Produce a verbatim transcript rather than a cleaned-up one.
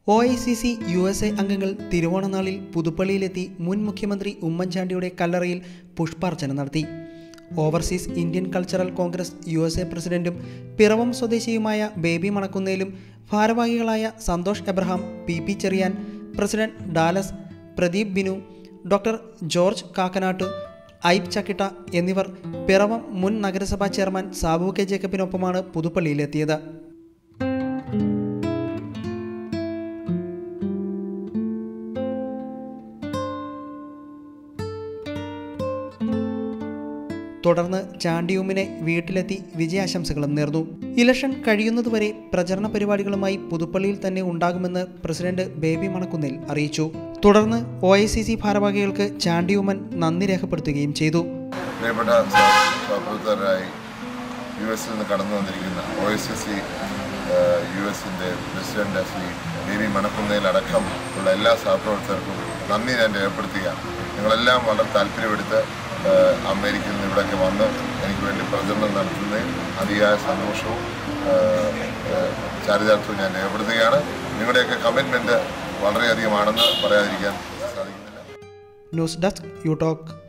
O I C C U S A അംഗങ്ങൾ തിരുവോണനാളിൽ പുതുപ്പള്ളിയിലെത്തി മുൻ മുഖ്യമന്ത്രി ഉമ്മൻചാണ്ടിയുടെ കല്ലറയിൽ പുഷ്പാർച്ചന നടത്തി. Overseas Indian cultural congress U S A പ്രസിഡന്റും പിറവം സ്വദേശിയുമായ ബേബി മണക്കുന്നേലും ഭാരവാഹികളായ Santhosh Abraham, P P Cherian, president Dallas, Pradeep Binu, doctor George Kakkanattu, ഐബ് ചക്കിട്ട എന്നിവർ പിറവം മുൻ നഗരസഭാ ചെയർമാൻ സാബു കെ ജേക്കബിനൊപ്പമാണ് പുതുപ്പള്ളിയിലെത്തിയത്. തുടർന്ന് ചാണ്ടിയുമ്മിനെ വീട്ടിലെത്തി വിജയാശംസകളും നേർന്നു. ഇലക്ഷൻ കഴിയുന്നതുവരെ പ്രചരണ പരിപാടികളുമായി പുതുപ്പള്ളിയിൽ തന്നെ ഉണ്ടാകുമെന്ന് പ്രസിഡന്റ് ബേബി മണക്കുന്നേൽ അറിയിച്ചു. തുടർന്ന് ഒ ഐ സി സി ഭാരവാഹികൾക്ക് ചാണ്ടിയുമ്മൻ നന്ദി രേഖപ്പെടുത്തുകയും ചെയ്തു. യു എസിൽ നിന്ന് കടന്നു വന്നിരിക്കുന്ന ഒ ഐ സി സി യു എസിൻ്റെ പ്രസിഡന്റ് ശ്രീ ബേബി മണക്കുന്നേൽ അടക്കം ഉള്ള എല്ലാ സഹപ്രവർത്തകർക്കും നന്ദി ഞാൻ രേഖപ്പെടുത്തുകയാണ്. നിങ്ങളെല്ലാം വളരെ താല്പര്യമെടുത്ത് അമേരിക്കയിൽ നിന്ന് ഇവിടെയൊക്കെ വന്ന് എനിക്ക് വേണ്ടി പ്രചരണം നടത്തുന്നതിൽ അതിയായ സന്തോഷവും ചാരിതാർത്ഥ്യവും ഞാൻ രേഖപ്പെടുത്തുകയാണ്. നിങ്ങളുടെയൊക്കെ കമ്മിറ്റ്മെൻറ്റ് വളരെയധികമാണെന്ന് പറയാതിരിക്കാൻ സാധിക്കുന്നില്ല. News desk you talk.